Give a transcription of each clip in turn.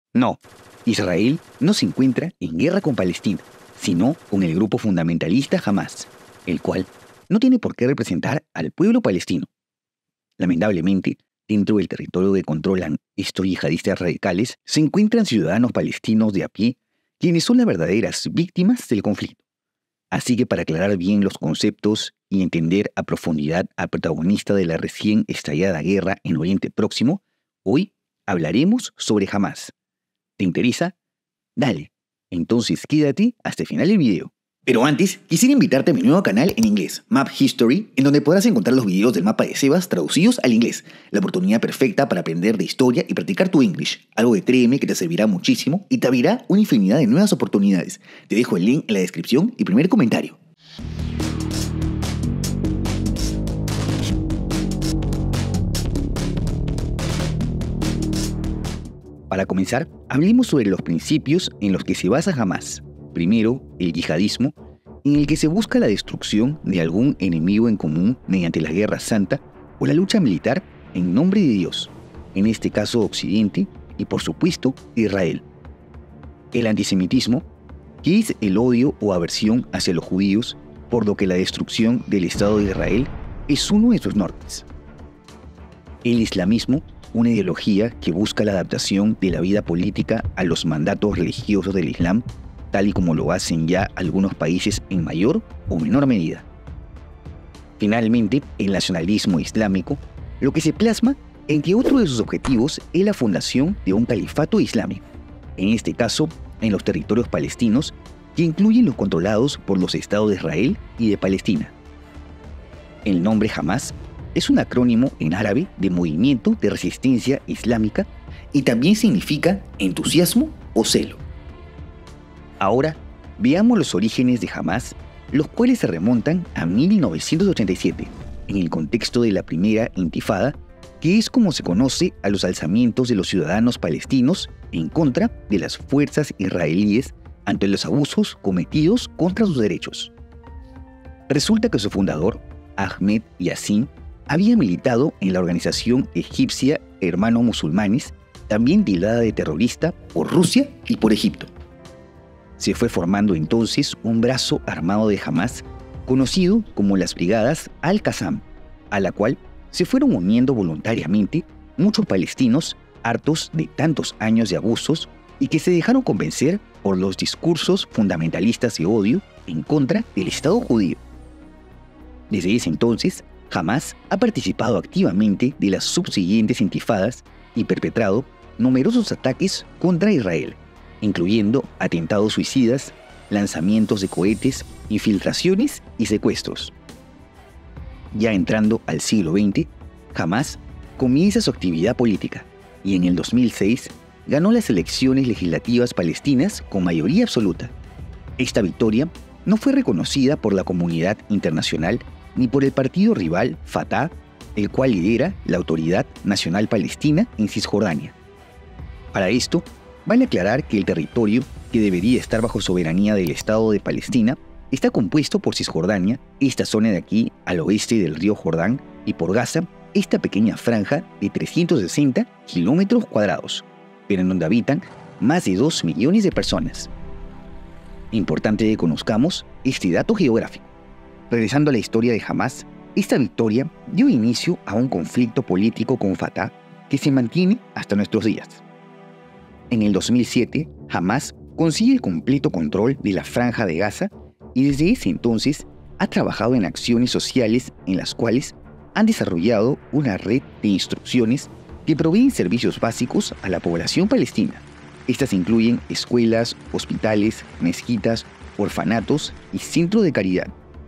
No, Israel no se encuentra en guerra con Palestina, sino con el grupo fundamentalista Hamás, el cual no tiene por qué representar al pueblo palestino. Lamentablemente, dentro del territorio que controlan estos yihadistas radicales, se encuentran ciudadanos palestinos de a pie, quienes son las verdaderas víctimas del conflicto. Así que para aclarar bien los conceptos y entender a profundidad al protagonista de la recién estallada guerra en Oriente Próximo, hoy hablaremos sobre Hamás. ¿Te interesa? Dale, entonces quédate hasta el final del video. Pero antes, quisiera invitarte a mi nuevo canal en inglés, Map History, en donde podrás encontrar los videos del mapa de Sebas traducidos al inglés, la oportunidad perfecta para aprender de historia y practicar tu English, algo que créeme que te servirá muchísimo y te abrirá una infinidad de nuevas oportunidades. Te dejo el link en la descripción y primer comentario. Para comenzar, hablemos sobre los principios en los que se basa Hamás. Primero, el yihadismo, en el que se busca la destrucción de algún enemigo en común mediante la guerra santa o la lucha militar en nombre de Dios, en este caso Occidente y por supuesto Israel. El antisemitismo, que es el odio o aversión hacia los judíos, por lo que la destrucción del Estado de Israel es uno de sus nortes. El islamismo, una ideología que busca la adaptación de la vida política a los mandatos religiosos del Islam, tal y como lo hacen ya algunos países en mayor o menor medida. Finalmente, el nacionalismo islámico, lo que se plasma en que otro de sus objetivos es la fundación de un califato islámico, en este caso en los territorios palestinos, que incluyen los controlados por los estados de Israel y de Palestina. El nombre Hamás es un acrónimo en árabe de Movimiento de Resistencia Islámica y también significa entusiasmo o celo. Ahora, veamos los orígenes de Hamás, los cuales se remontan a 1987, en el contexto de la primera intifada, que es como se conoce a los alzamientos de los ciudadanos palestinos en contra de las fuerzas israelíes ante los abusos cometidos contra sus derechos. Resulta que su fundador, Ahmed Yassin, había militado en la organización egipcia Hermanos Musulmanes, también tildada de terrorista por Rusia y por Egipto. Se fue formando entonces un brazo armado de Hamás, conocido como las Brigadas Al-Qassam, a la cual se fueron uniendo voluntariamente muchos palestinos hartos de tantos años de abusos y que se dejaron convencer por los discursos fundamentalistas de odio en contra del Estado judío. Desde ese entonces, Hamás ha participado activamente de las subsiguientes intifadas y perpetrado numerosos ataques contra Israel, incluyendo atentados suicidas, lanzamientos de cohetes, infiltraciones y secuestros. Ya entrando al siglo XX, Hamás comienza su actividad política y en el 2006 ganó las elecciones legislativas palestinas con mayoría absoluta. Esta victoria no fue reconocida por la comunidad internacional ni por el partido rival Fatah, el cual lidera la Autoridad Nacional Palestina en Cisjordania. Para esto, vale aclarar que el territorio, que debería estar bajo soberanía del Estado de Palestina, está compuesto por Cisjordania, esta zona de aquí al oeste del río Jordán, y por Gaza, esta pequeña franja de 360 kilómetros cuadrados, pero en donde habitan más de 2 millones de personas. Importante que conozcamos este dato geográfico. Regresando a la historia de Hamás, esta victoria dio inicio a un conflicto político con Fatah que se mantiene hasta nuestros días. En el 2007, Hamás consigue el completo control de la Franja de Gaza y desde ese entonces ha trabajado en acciones sociales en las cuales han desarrollado una red de instrucciones que proveen servicios básicos a la población palestina. Estas incluyen escuelas, hospitales, mezquitas, orfanatos y centros de caridad.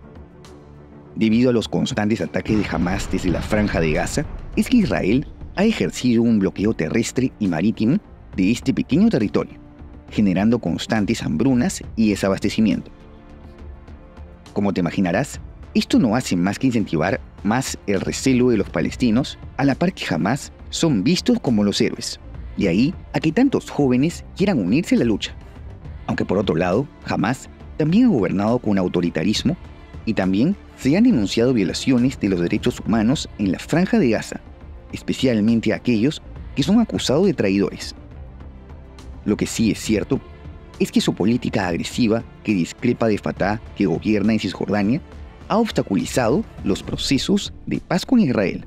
Debido a los constantes ataques de Hamás desde la Franja de Gaza, es que Israel ha ejercido un bloqueo terrestre y marítimo de este pequeño territorio, generando constantes hambrunas y desabastecimiento. Como te imaginarás, esto no hace más que incentivar más el recelo de los palestinos, a la par que Hamás son vistos como los héroes, de ahí a que tantos jóvenes quieran unirse a la lucha. Aunque por otro lado, Hamás también ha gobernado con autoritarismo y también se han denunciado violaciones de los derechos humanos en la Franja de Gaza, especialmente aquellos que son acusados de traidores. Lo que sí es cierto es que su política agresiva, que discrepa de Fatah, que gobierna en Cisjordania, ha obstaculizado los procesos de paz con Israel.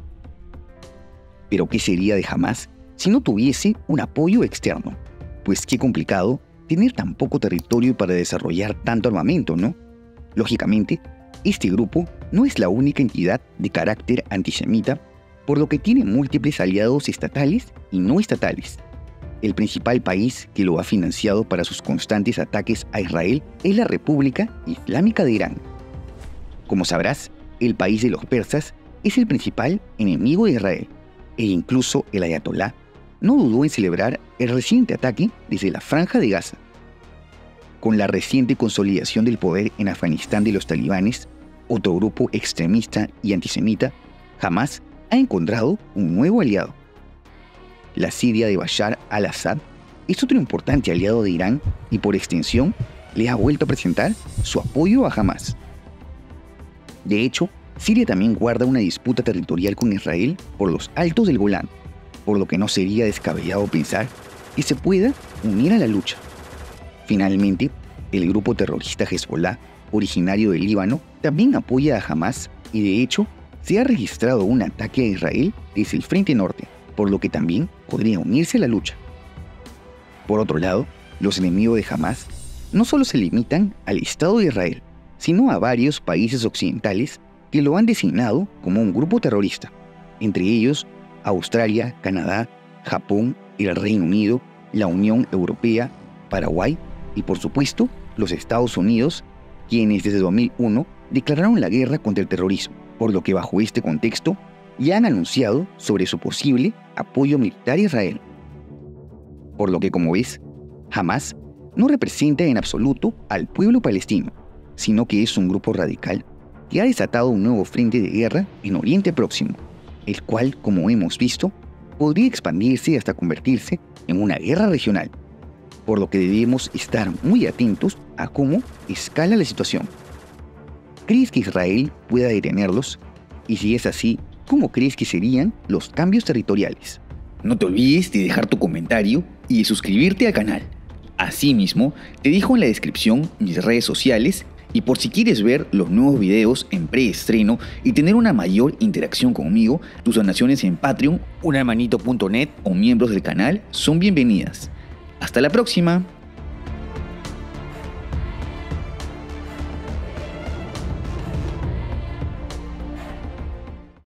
Pero ¿qué sería de Hamás si no tuviese un apoyo externo? Pues qué complicado tener tan poco territorio para desarrollar tanto armamento, ¿no? Lógicamente, este grupo no es la única entidad de carácter antisemita, por lo que tiene múltiples aliados estatales y no estatales. El principal país que lo ha financiado para sus constantes ataques a Israel es la República Islámica de Irán. Como sabrás, el país de los persas es el principal enemigo de Israel, e incluso el ayatolá no dudó en celebrar el reciente ataque desde la Franja de Gaza. Con la reciente consolidación del poder en Afganistán de los talibanes, otro grupo extremista y antisemita, Hamás ha encontrado un nuevo aliado. La Siria de Bashar al-Assad es otro importante aliado de Irán y por extensión le ha vuelto a presentar su apoyo a Hamás. De hecho, Siria también guarda una disputa territorial con Israel por los altos del Golán, por lo que no sería descabellado pensar que se pueda unir a la lucha. Finalmente, el grupo terrorista Hezbollah, originario del Líbano, también apoya a Hamás y de hecho se ha registrado un ataque a Israel desde el Frente Norte, por lo que también podría unirse a la lucha. Por otro lado, los enemigos de Hamás no solo se limitan al Estado de Israel, sino a varios países occidentales que lo han designado como un grupo terrorista, entre ellos Australia, Canadá, Japón, el Reino Unido, la Unión Europea, Paraguay y por supuesto los Estados Unidos, quienes desde 2001 declararon la guerra contra el terrorismo, por lo que bajo este contexto ya han anunciado sobre su posible apoyo militar a Israel. Por lo que, como ves, Hamás no representa en absoluto al pueblo palestino, sino que es un grupo radical que ha desatado un nuevo frente de guerra en Oriente Próximo, el cual, como hemos visto, podría expandirse hasta convertirse en una guerra regional, por lo que debemos estar muy atentos a cómo escala la situación. ¿Crees que Israel pueda detenerlos? Y si es así, ¿cómo crees que serían los cambios territoriales? No te olvides de dejar tu comentario y de suscribirte al canal. Asimismo, te dejo en la descripción mis redes sociales y por si quieres ver los nuevos videos en preestreno y tener una mayor interacción conmigo, tus donaciones en Patreon, unhermanito.net o miembros del canal son bienvenidas. ¡Hasta la próxima!